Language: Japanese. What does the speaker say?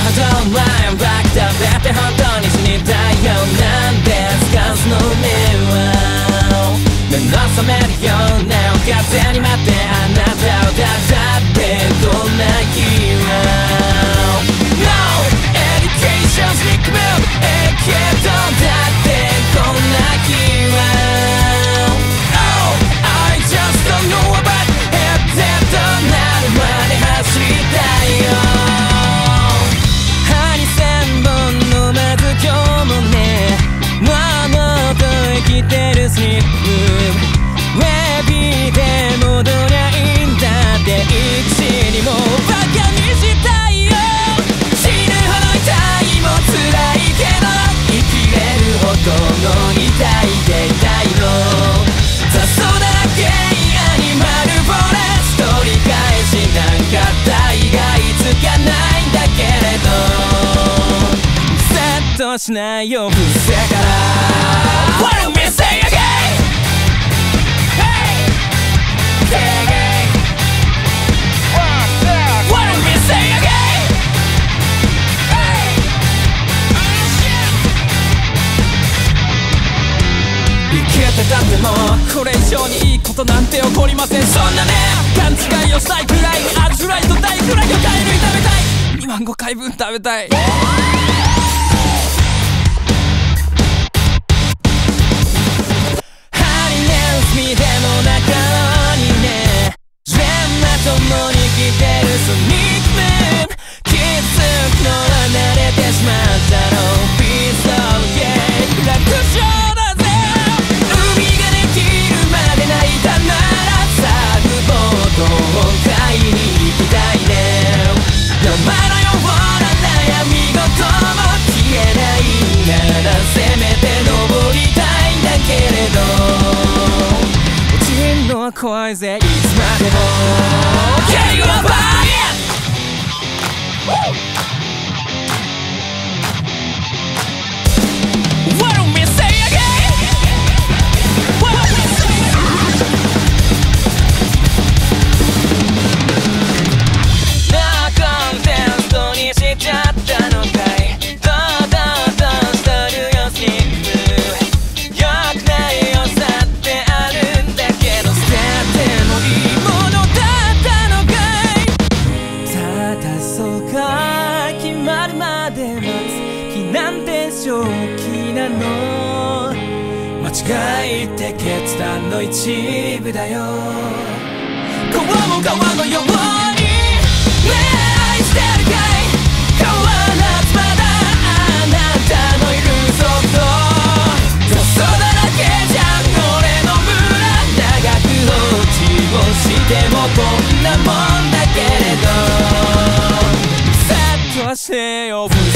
ど前ばっか食べて本当に死にたいよ。なんですかその目は。目の覚めるような風に待ってあなたをだってこんな日は No education's big move けどだってこんな日は Oh I just don't know about it となるまで走りたいよ。針千本のまず今日もねもっと生きてるスリップウェビーで戻りゃいいんだって一時にもバカにしたいよ。死ぬほど痛いも辛いけど生きれるほどの痛いで痛いの雑草だらけアニマルフォレスト取り返しなんか大概つかないんだけれどセットしないよ伏せから What do we say again?だってもうこれ以上にいいことなんて起こりません。そんなね勘違いをしたいくらいアジフライと大フライをカエル炒めたい2万5回分食べたい。ハリネウス見ても中にね全裸ともに来てるスニークムーブ気づくのは慣れてしまったのピースオブゲーム楽勝だぜ。買いに行きたいね。山のような悩み事も消えないならせめて登りたいんだけれど落ちるのは怖いぜいつまでも Can you buy it?間違いって決断の一部だよ。川も川のようにね愛してるかい変わらずまだあなたのいるそこ雑草だらけじゃん俺の村長く放置をしてもこんなもんだけれどセットはしてよ